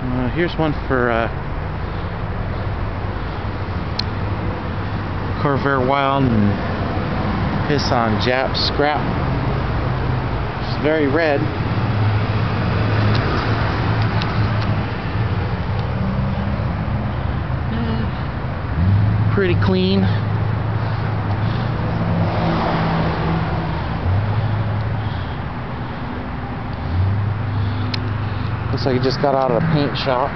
Here's one for CorvairWild and PissonJapscrap. It's very red. Pretty clean. Looks like it just got out of the paint shop.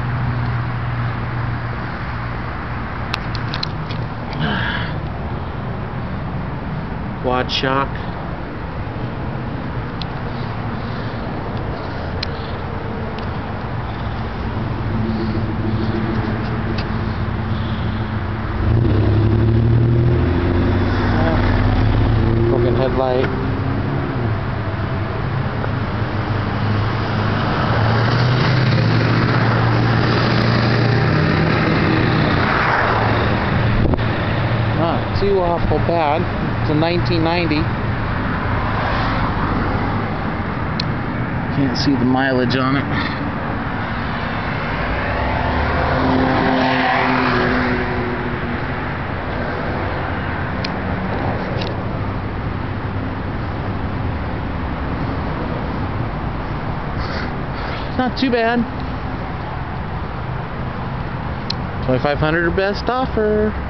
Quad shock. Broken headlight. Not too awful bad. It's a 1990. Can't see the mileage on it. Not too bad. $2,500 best offer.